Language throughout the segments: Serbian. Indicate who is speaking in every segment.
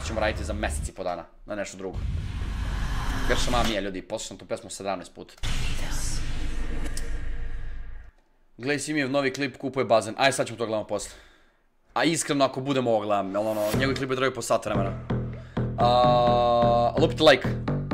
Speaker 1: ćemo raditi za mesec i po dana, na nešto drugo. Grša mama mija, ljudi, poslušam tu pesmu 17 puta. Gledaj Simijev novi klip, kupuje bazen. Ajde, sad ćemo to gledamo posle. A iskreno, ako budemo ovo gledam, jel ono, njegovi klipe traju po sat vremena. Lupite like.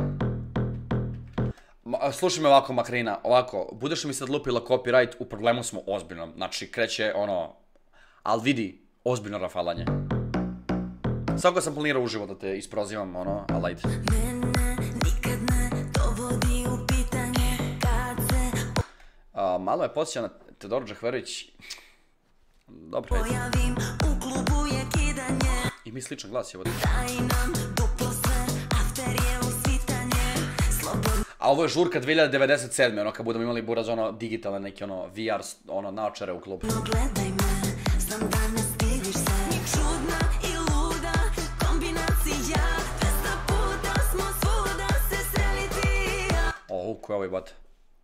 Speaker 1: Slušaj me ovako, Makrina, ovako, budeš mi sad lupila copyright, u problemu smo ozbiljnom. Znači, kreće ono, ali vidi, ozbiljno rafalanje. Svako sam planirao uživo da te isprozivam, ono, ali ajde. Malo je podsjeća na Teodora Džehverović. Dobro, ajde. I mi sličan glas je ovdje. A ovo je žurka 2097. Ono kad budemo imali buraz ono digitalne neke ono VR ono naočare u klubu. Ko je ovaj bot?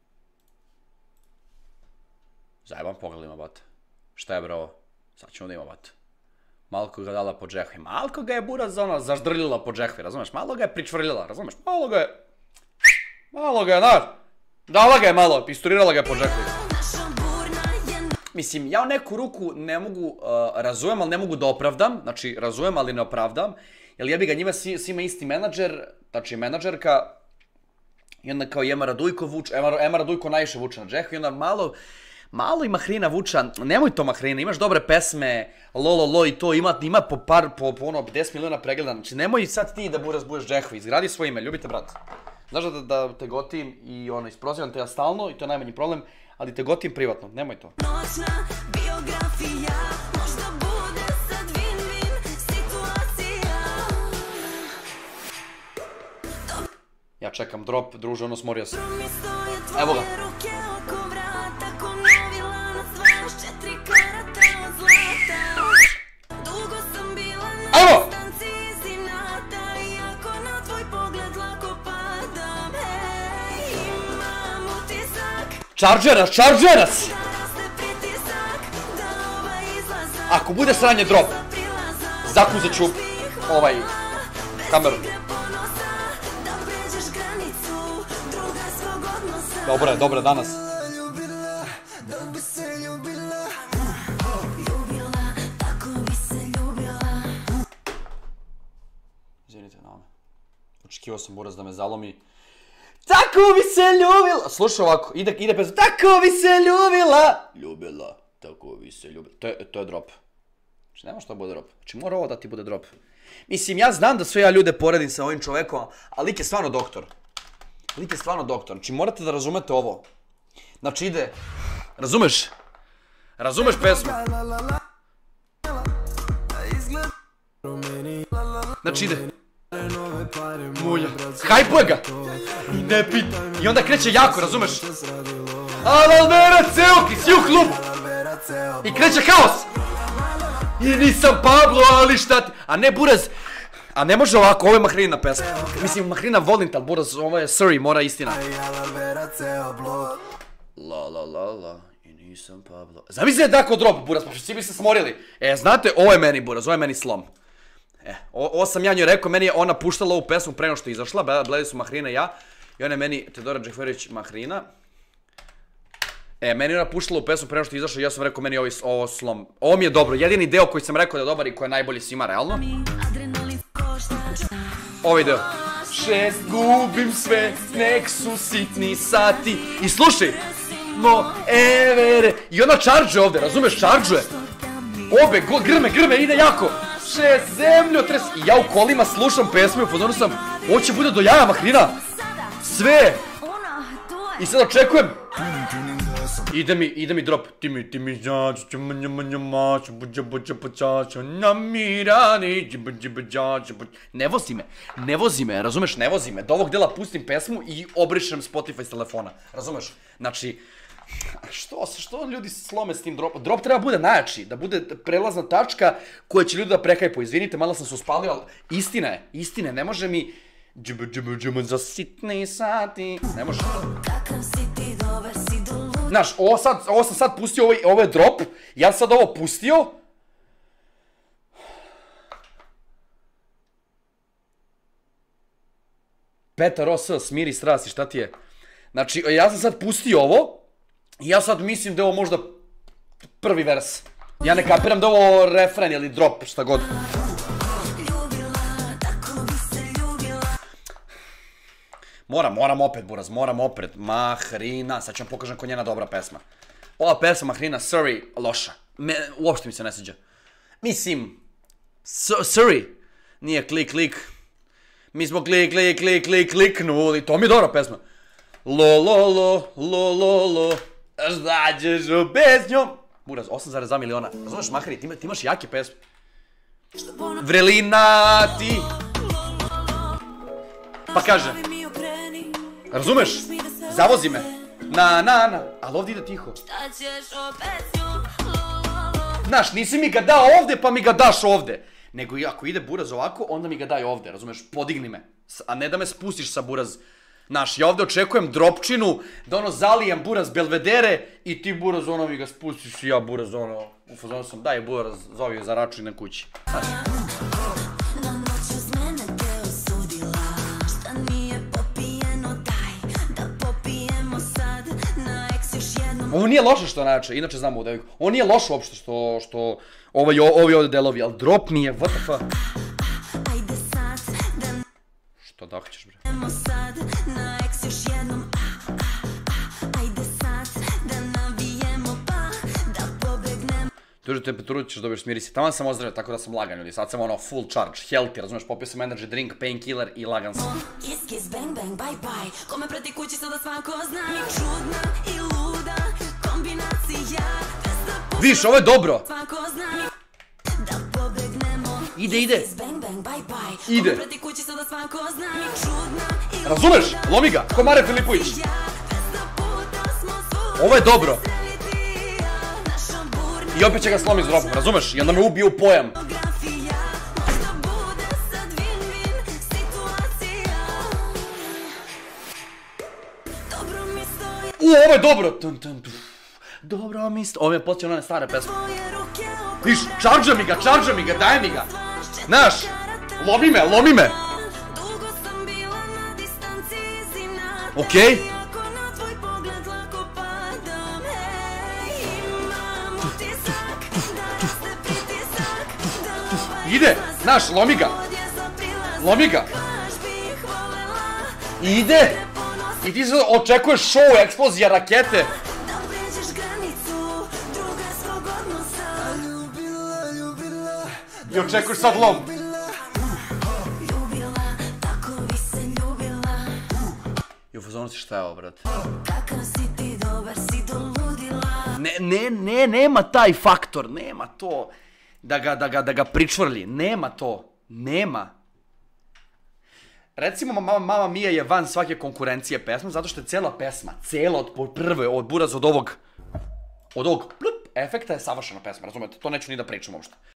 Speaker 1: Zajebam pogledima bot. Šta je bro ovo? Sad ćemo da ima bot. Malko ga dala po džehvi. Malko ga je buraz ono zaždrljila po džehvi, razumeš? Malo ga je pričvrljila, razumeš? Malo ga je, znaš. Dala ga je malo, pisturirala ga je po džehvi. Mislim, ja u neku ruku ne mogu, razumem, ali ne mogu da opravdam. Znači, razumem, ali ne opravdam. Jer jebi ga njima svima isti menadžer, znači menadžerka. I onda kao Ema Radujko vuče, Ema Radujko najviše vuče na džehvi. I onda malo i Mahrina vuča, nemoj to Mahrina, imaš dobre pesme, lo i to, ima po ono 10 miliona pregleda. Znači, nemoj sad ti da budeš džehvi, izgradi svoje ime, ljubite brat. Znaš da te gotim i ono, isprozivam te ja stalno i to je najmanji problem, ali te gotim privatno, nemoj to. Noćna biografija, možda bude sad win-win situacija. Ja čekam drop, druže, ono smorio se. Evo ga. Evo! Chargeras! Ako bude sranje drop, zakuzat ću kameru. Dobro, danas. Izvinite na ome. Očekivao sam buraz da me zalomi. Tako bi se ljubila. Slušaj ovako, ide pesma. Tako bi se ljubila. Ljubila, tako bi se ljubila. To je drop. Znači nema što da bude drop. Znači mora ovo da ti bude drop. Mislim, ja znam da sve ja ljude poredim sa ovim čovekom, ali lik je stvarno doktor. Znači morate da razumete ovo. Znači ide, razumeš pesmu. Znači ide. Mulja. Hajpuje ga. I ne pita. I onda kreće jako, razumeš? Alalbera Ceoki, svi u klubu. I kreće haos. I nisam Pablo, ali šta ti... A ne buraz. A ne može ovako, ovo je Mahrina pesma. Mislim, Mahrina volim, ali buraz, ovo je Surrey, mora istina. La. I nisam Pablo. Zamisli je tako drop, buraz, pa što svi bi se smorili. Znate, ovo je meni buraz, ovo je meni slom. Ovo sam ja njoj rekao, meni je ona puštala ovu pesmu pre nego što je izašla, gledali su Mahrina i ja. I ona je meni, Teodora Džehverović, Mahrina. Meni je ona puštala ovu pesmu pre nego što je izašla i ja sam rekao, meni je ovo slom. Ovo mi je dobro, jedini deo koji sam rekao da je dobar i koji je najbolji svima, realno. Ovaj deo. 6 gubim sve, nek su sitni sati. I slušaj, evere. I ona čarđuje ovde, razumeš, čarđuje. Obe, grme, ide jako. 6 zemljotres. I ja u kolima slušam pesmu i u fazonu sam, ovo će bude do jaja Mahrina. Sve. I sad očekujem. Ide mi drop. Ne vozi me, razumeš, ne vozi me. Do ovog dela pustim pesmu i obrišem Spotify s telefona, razumeš? Znači, što ljudi slome s tim dropom? Drop treba bude najjači, da bude prelazna tačka koja će ljudi da prekajpu. Izvinite, malo sam se uspalio, ali istina, ne može mi... za sitni sati, ne može. Znaš, ovo sam sad pustio, ovo je drop, ja sam sad ovo pustio. Petar O.S. smiri strasti, šta ti je? Znači, ja sam sad pustio ovo i ja sad mislim da je ovo možda prvi vers. Ja ne kapiram da je ovo refren ili drop, šta god. Moram opet, Buraz, moram opet. Mahrina, sad ću vam pokažem ko njena dobra pesma. Ova pesma Mahrina, Sorry, loša. Uopšte mi se ne sviđa. Mislim, Sorry, nije klik. Mi smo kliknuli, to mi je dobra pesma. Lo, šta ćeš bez njom? Buraz, 8,2 miliona. Razumeš, Mahri, ti imaš jake pesme. Vrelina ti. Pa kaže, razumeš, zavozi me. Na, ali ovdje ide tiho. Znaš, nisi mi ga dao ovde, pa mi ga daš ovde. Nego ako ide Buraz ovako, onda mi ga daj ovde, razumeš, podigni me. A ne da me spustiš sa Buraz. Znaš, ja ovde očekujem dropčinu, da ono zalijem Buraz Belvedere i ti Buraz ono mi ga spustiš i ja Buraz ono, u fazonu sam, daj Buraz, zovi za račun na kući. Znaš. Ovo nije loše što inače znamo u devojku. Ovo nije loše uopšte što ovi ovdje delovi, ali drop mi je, what the fuck. Što da hoćeš, bre? Dužu temperaturu ćeš dobiješ smirisi. Taman sam ozdravio tako da sam lagan ljudi. Sad sam ono full charge, healthy, razumiješ, popio sam energy drink, painkiller i lagan sam. Kiss, bang, bang, bye, bye. Kome preti kući sada svako zna. Mi čudna i luda kombinacija. Viš, ovo je dobro. Ide. Ide. Razumeš? Lomi ga, ko Mare Filipović. Ovo je dobro. I opet će ga slomiti s dropom, razumeš? I onda me ubije u pojam. Ovo je dobro. Dobro mi stoji. Ovo je počeo na one stare pesme. Viš, čarđa mi ga, daj mi ga. Znaš, lomi me. Okej? Ide, znaš, lomi ga. Ide. I ti se očekuješ show, eksplozija, rakete. I očekuješ sad lom. I u fazonu si šta je ovo, brate? Nema taj faktor, nema to. Da ga pričvrli, nema to. Nema. Recimo, Mama Mia je van svake konkurencije pesma, zato što je cela pesma, cela od prve, od Buraz, od ovog efekta je savršena pesma, razumete? To neću ni da pričam uopšte.